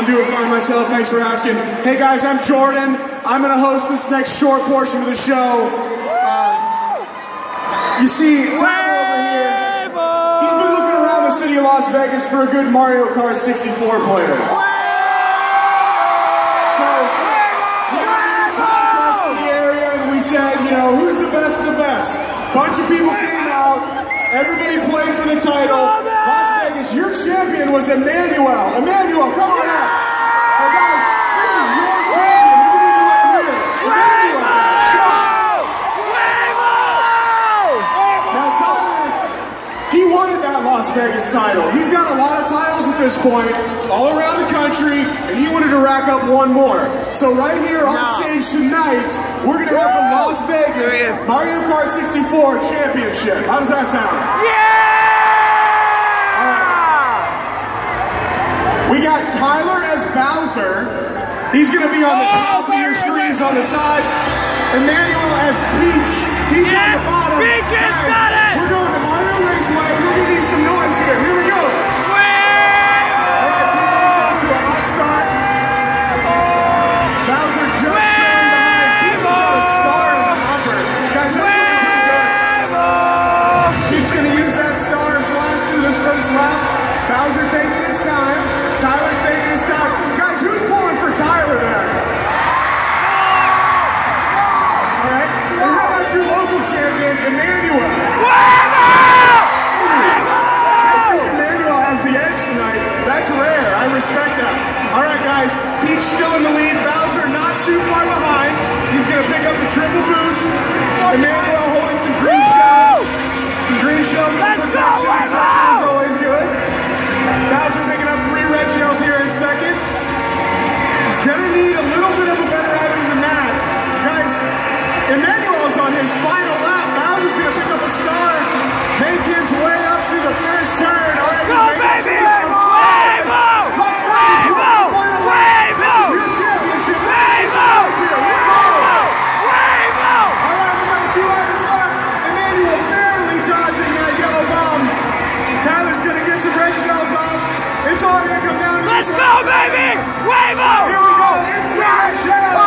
doing fine myself. Thanks for asking. Hey guys, I'm Jordan. I'm going to host this next short portion of the show. You see Tyler over here. He's been looking around the city of Las Vegas for a good Mario Kart 64 player. So we had a contest in the area, and we said, you know, who's the best of the best? Bunch of people came out. Everybody played for the title. Las Vegas, your champion was Emmanuel. Emmanuel, come on out. Hey guys, this is your champion. You need to let him hear it. Emmanuel, now Tyler, he wanted that Las Vegas title. He's got a lot of titles at this point, all around the country, and he wanted to rack up one more. So right here on stage tonight, we're going to have the Las Vegas Mario Kart 64 Championship. How does that sound? Yeah! We got Tyler as Bowser. He's going to be on the top of your screens on the side. Emmanuel as Peach. He's on the bottom. Peach is got it! We're going to Mario Raceway. We're going to need some noise here. Here we go. Alright, Peach gets off to a hot start. Bowser just showing behind. Peach has got a star in the hopper. Guys, that's looking pretty good. Peach going to use that star and blast through this first lap. Bowser taking his time. Tyler's taking his time. Guys, who's pulling for Tyler there? Alright, and how about your local champion, Emmanuel? I think Emmanuel has the edge tonight. That's rare. I respect that. Alright, guys, Peach still in the lead. Bowser not too far behind. He's going to pick up the triple boost. Emmanuel holding some green shells. Some green shells for protection. Protection is always good. Bowser picking up 3 red shells here in second. He's going to need a little bit of a better item than that. Guys, Emmanuel's on his final lap. Bowser's going to pick up a star, make his way up to the first turn. All right, go, baby! This is your championship. All right, we got a few items left. Emmanuel barely dodging that yellow bomb. Tyler's going to get some red shells off. It's all going to come down to Let's go, baby! Wave-o! Here we go. It's 3 red shells.